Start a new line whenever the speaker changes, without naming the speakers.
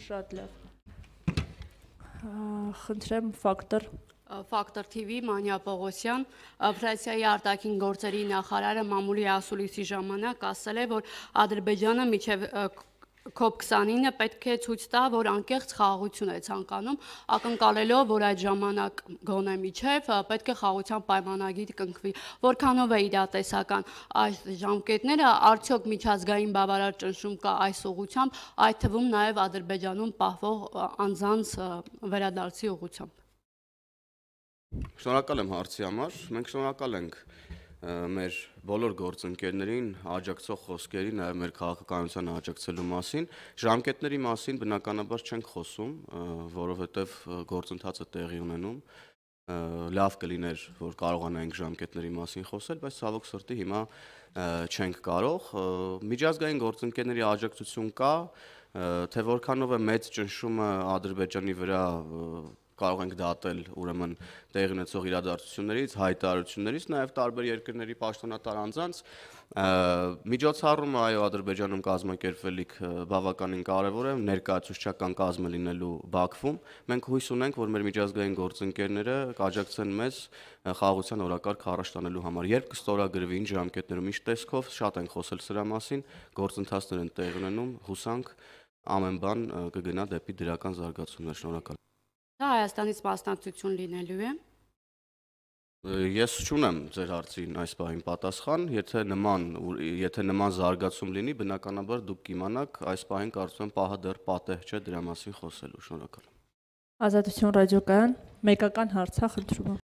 Շատ լավ։ Խնդրեմ ֆակտոր
Ֆակտոր TV Մանյա Պողոսյան, Ֆրանսիայի արտաքին գործերի նախարարը մամուլի ասուլիսի ժամանակ ասել է, որ Ադրբեջանը մինչև COP29-ը պետք է ցույց տա, որ անկեղծ խաղաղություն է ցանկանում, ակնկալելով, որ այդ ժամանակ գոնե միջև պետք է խաղաղության պայմանագիր կնքվի։ Որքանով է իրատեսական այս ժամկետները, արդյոք միջազգային բավարար ճնշում կա այս ուղղությամբ, այդ թվում նաև Ադրբեջանում պահվող անձանց վերադարձի ուղղությամբ։
Շնորհակալ եմ հարցի համար։ Մենք շնորհակալ ենք մեր բոլոր գործընկերներին աջակցող խոսքերի, նաև մեր քաղաքականությանը աջակցելու մասին։ Ժամկետների մասին բնականաբար չենք խոսում, որովհետև գործընթացը տեղի ունենում։ Լավ կլիներ, որ կարողանայինք ժամկետների մասին խոսել, բայց ցավոք սրտի հիմա չենք կարող։ Միջազգային գործընկերների աջակցություն կա, թե որքանով է մեծ ճնշումը Ադրբեջանի վրա կարող ենք դատել ուրեմն տեղի ունեցող իրադարձություններից, հայտարարություններից, նաև տարբեր երկրների պաշտոնատար անձանց միջոցառումը այո Ադրբեջանում կազմակերպվելիք բավականին կարևոր է, ներկայացուցչական կազմ լինելու Բաքվում։ Մենք հույս ունենք, որ մեր միջազգային գործընկերները կաջակցեն մեզ խաղաղության օրակարգ առաջ տանելու համար։ Երբ կստորագրվի ինչ ժամկետներում, ինչ տեսքով, շատ ենք խոսել սրա մասին, գործընթացներ են տեղի ունենում, հուսանք ամեն բան կգնա դեպի դրական զարգացումներ։ Շնորհակալ։
Դա Հայաստանից մասնակցություն լինելու է։
Ես չունեմ ձեր հարցին այս պահին պատասխան, եթե նման զարգացում լինի, բնականաբար դուք կիմանաք, այս պահին կարծում եմ պահը դեռ պատեհ չէ դրա մասին խոսելու։ Շնորհակալ եմ։
Ազատություն ռադիոկայան, մեկական հարց, խնդրում եմ։